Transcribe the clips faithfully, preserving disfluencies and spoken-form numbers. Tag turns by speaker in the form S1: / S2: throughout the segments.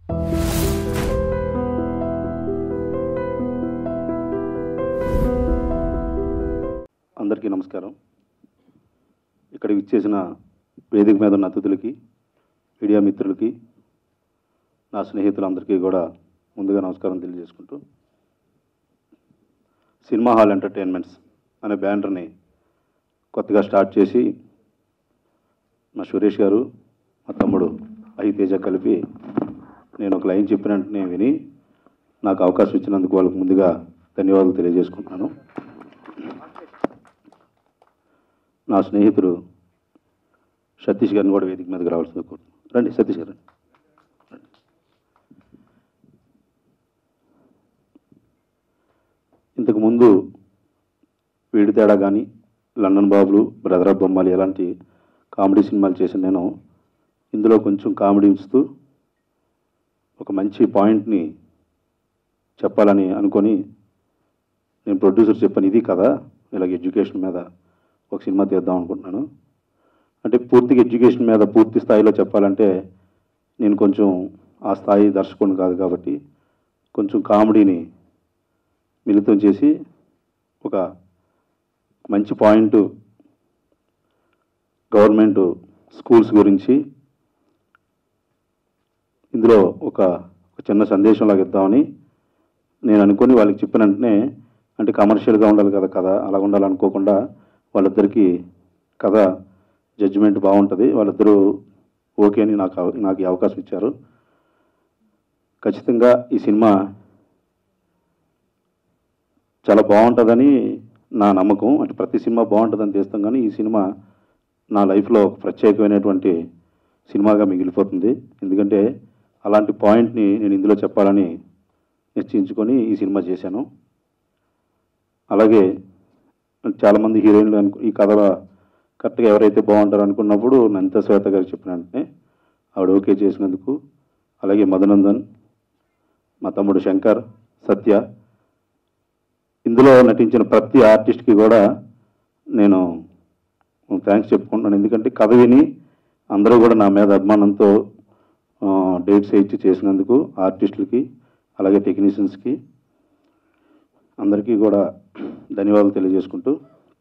S1: అందరికీ నమస్కారం. ఇక్కడ విచ్చేసిన వేదిక మీద ఉన్న అతిథులకి, మీడియా మిత్రులకి, నా స్నేహితులందరికీ కూడా ముందుగా నమస్కారం తెలియజేసుకుంటూ, సినిమా హాల్ ఎంటర్టైన్మెంట్స్ అనే బ్యానర్ని కొత్తగా స్టార్ట్ చేసి మా సురేష్ గారు, మా తమ్ముడు అహితేజ కలిపి నేను ఒక లైన్ చెప్పిన వెంటనే విని నాకు అవకాశం ఇచ్చినందుకు వాళ్ళకు ముందుగా ధన్యవాదాలు తెలియజేసుకుంటున్నాను. నా స్నేహితుడు సతీష్ గారిని కూడా వేదిక మీదకి రావాల్సింది కోరుతున్నాను. రండి సతీష్ గారు. ఇంతకుముందు వీడి తేడా కానీ, లండన్ బాబులు, బ్రదర్ ఆఫ్ బొమ్మాలి ఎలాంటి కామెడీ సినిమాలు చేసిన నేను ఇందులో కొంచెం కామెడీ ఉంచుతూ ఒక మంచి పాయింట్ని చెప్పాలని అనుకొని నేను ప్రొడ్యూసర్ చెప్పాను, ఇది కదా ఇలాగ ఎడ్యుకేషన్ మీద ఒక సినిమా తీద్దాం అనుకుంటున్నాను. అంటే పూర్తిగా ఎడ్యుకేషన్ మీద పూర్తి స్థాయిలో చెప్పాలంటే నేను కొంచెం ఆ స్థాయి దర్శకుని కాదు కాబట్టి కొంచెం కామెడీని మిళితం చేసి ఒక మంచి పాయింట్ గవర్నమెంట్ స్కూల్స్ గురించి ఇందులో ఒక చిన్న సందేశం లాగా ఇద్దామని నేను అనుకొని వాళ్ళకి చెప్పిన వెంటనే, అంటే కమర్షియల్గా ఉండాలి కదా కథ, అలా ఉండాలనుకోకుండా వాళ్ళిద్దరికీ కథ జడ్జిమెంట్ బాగుంటుంది, వాళ్ళిద్దరూ ఓకే అని నాకు నాకు ఈ అవకాశం ఇచ్చారు. ఖచ్చితంగా ఈ సినిమా చాలా బాగుంటుందని నా నమ్మకం. అంటే ప్రతి సినిమా బాగుంటుందని చేస్తాం, కానీ ఈ సినిమా నా లైఫ్లో ఒక ప్రత్యేకమైనటువంటి సినిమాగా మిగిలిపోతుంది. ఎందుకంటే అలాంటి పాయింట్ని నేను ఇందులో చెప్పాలని నిశ్చయించుకొని ఈ సినిమా చేశాను. అలాగే చాలామంది హీరోయిన్లు అనుకు ఈ కథ కరెక్ట్గా ఎవరైతే బాగుంటారో అనుకున్నప్పుడు నంత శ్వేత గారు చెప్పిన వెంటనే ఆవిడ ఓకే చేసినందుకు, అలాగే మధునందన్, మా తమ్ముడు శంకర్, సత్య, ఇందులో నటించిన ప్రతి ఆర్టిస్ట్కి కూడా నేను థ్యాంక్స్ చెప్పుకుంటున్నాను. ఎందుకంటే కథ విని అందరూ కూడా నా మీద అభిమానంతో డేట్స్ ఇచ్చి చేసినందుకు ఆర్టిస్టులకి, అలాగే టెక్నీషియన్స్కి అందరికీ కూడా ధన్యవాదాలు తెలియజేసుకుంటూ,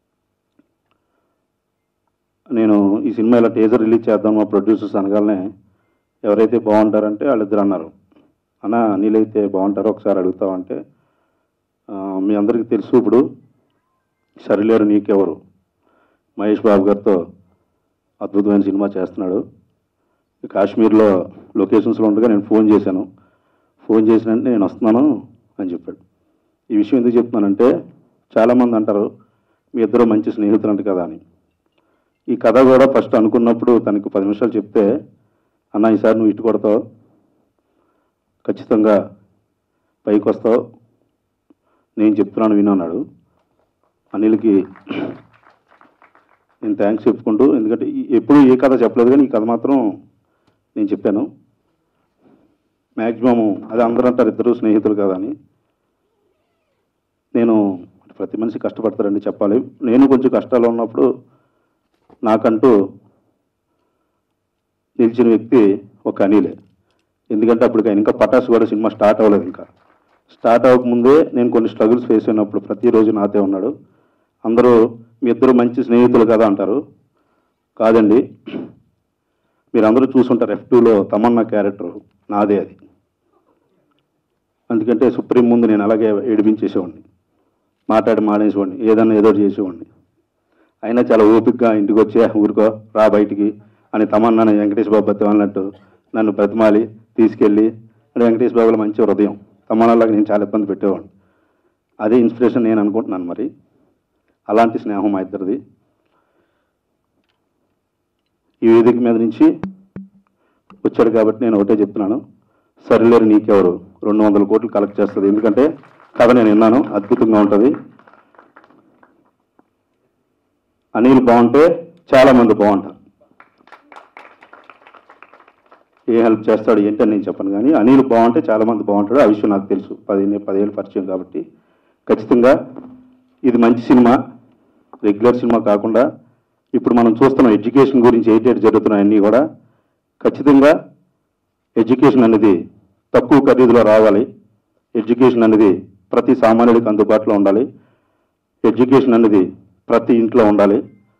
S1: నేను ఈ సినిమా ఇలా టీజర్ రిలీజ్ చేద్దాం మా ప్రొడ్యూసర్స్ అనగానే ఎవరైతే బాగుంటారంటే వాళ్ళిద్దరు అన్నారు, అన్న అనిల్ అయితే బాగుంటారో ఒకసారి అడుగుతామంటే, మీ అందరికీ తెలుసు ఇప్పుడు సరిలేరు నీకెవరు మహేష్ బాబు గారితో అద్భుతమైన సినిమా చేస్తున్నాడు. కాశ్మీర్లో లొకేషన్స్లో ఉండగా నేను ఫోన్ చేశాను. ఫోన్ చేసినంటే నేను వస్తున్నాను అని చెప్పాడు. ఈ విషయం ఎందుకు చెప్తున్నానంటే చాలామంది అంటారు మీ ఇద్దరు మంచి స్నేహితులు అంట కదా అని. ఈ కథ కూడా ఫస్ట్ అనుకున్నప్పుడు తనకు పది నిమిషాలు చెప్తే, అన్న ఈసారి నువ్వు ఇటు కొడతావు, ఖచ్చితంగా పైకి వస్తావు, నేను చెప్తున్నాను విను అన్నాడు. అనిల్కి నేను థ్యాంక్స్ చెప్పుకుంటూ, ఎందుకంటే ఎప్పుడు ఏ కథ చెప్పలేదు కానీ ఈ కథ మాత్రం నేను చెప్పాను. మ్యాక్సిమము అది అందరూ అంటారు ఇద్దరు స్నేహితులు కదా అని. నేను ప్రతి మనిషి కష్టపడతారండి చెప్పాలి. నేను కొంచెం కష్టాలు ఉన్నప్పుడు నాకంటూ నిలిచిన వ్యక్తి ఒక అనిలే. ఎందుకంటే అప్పుడు ఆయన ఇంకా పటాసు కూడా సినిమా స్టార్ట్ అవ్వలేదు. ఇంకా స్టార్ట్ అవ్వకముందే నేను కొన్ని స్ట్రగుల్స్ ఫేస్ అయినప్పుడు ప్రతిరోజు నాతో ఉన్నాడు. అందరూ మీ ఇద్దరు మంచి స్నేహితులు కదా అంటారు. కాదండి, మీరు అందరూ చూసుంటారు ఎఫ్ టూలో తమన్నా క్యారెక్టర్ నాదే అది. ఎందుకంటే సుప్రీం ముందు నేను అలాగే ఏడిపించేసేవాడిని, మాట్లాడి మానేసేవాడిని, ఏదన్నా ఏదో చేసేవాడిని. అయినా చాలా ఓపికగా ఇంటికి వచ్చే ఊరుకో రా బయటికి అని తమన్నా వెంకటేష్ బాబు బతి అన్నట్టు నన్ను బ్రతిమాలి తీసుకెళ్ళి, అంటే వెంకటేష్ బాబులో మంచి హృదయం, తమన్నాలాగా నేను చాలా ఇబ్బంది పెట్టేవాడిని. అదే ఇన్స్పిరేషన్ నేను అనుకుంటున్నాను. మరి అలాంటి స్నేహం మా ఇద్దరిది. ఈ వేదిక మీద నుంచి వచ్చాడు కాబట్టి నేను ఒకటే చెప్తున్నాను, సరిలేరు నీకెవరు రెండు వందల కోట్లు కలెక్ట్ చేస్తుంది. ఎందుకంటే కథ నేను విన్నాను, అద్భుతంగా ఉంటుంది. అనిల్ బాగుంటే చాలామంది బాగుంటారు. ఏ హెల్ప్ చేస్తాడు ఏంటని నేను చెప్పను, కానీ అనిల్ బాగుంటే చాలామంది బాగుంటాడు. ఆ విషయం నాకు తెలుసు, పదిహేను పదిహేళ్ళు పరిచయం కాబట్టి. ఖచ్చితంగా ఇది మంచి సినిమా, రెగ్యులర్ సినిమా కాకుండా ఇప్పుడు మనం చూస్తున్నాం ఎడ్యుకేషన్ గురించి ఏటేటి జరుగుతున్నాయి అన్నీ కూడా. ఖచ్చితంగా ఎడ్యుకేషన్ అనేది తక్కువ ఖరీదులో రావాలి. ఎడ్యుకేషన్ అనేది ప్రతి సామాన్యుడికి అందుబాటులో ఉండాలి. ఎడ్యుకేషన్ అనేది ప్రతి ఇంట్లో ఉండాలి.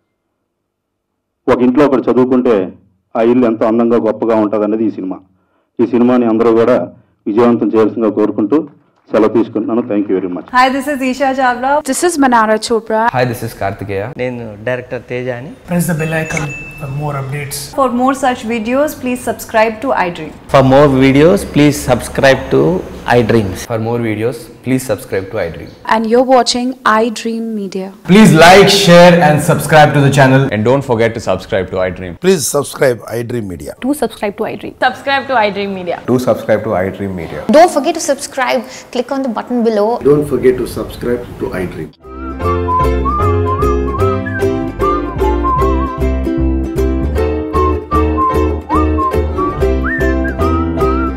S1: ఒక ఇంట్లో ఒకటి చదువుకుంటే ఆ ఇల్లు ఎంతో అందంగా గొప్పగా ఉంటుంది అనేది ఈ సినిమా. ఈ సినిమాని అందరూ కూడా విజయవంతం చేయాల్సిందిగా కోరుకుంటూ సెలవు తీసుకుంటున్నాను. Thank you very much.
S2: Hi, this is Isha Chavla.
S3: This is Manara Chopra.
S4: Hi, this is Kartikeya.
S5: నేను డైరెక్టర్ తేజాని.
S6: Press the bell icon for more updates.
S2: For more such videos, please subscribe to iDream.
S5: For more videos, please subscribe to iDreams.
S4: For more videos, please subscribe to iDream.
S3: And you're watching iDream Media.
S7: Please like, share and subscribe to the channel.
S4: And don't forget to subscribe to iDream.
S8: Please subscribe iDream Media.
S3: Do subscribe to iDream.
S2: Subscribe to iDream Media.
S4: Do subscribe to iDream Media.
S9: Don't forget to subscribe. Click on the button below.
S8: Don't forget to subscribe to iDream.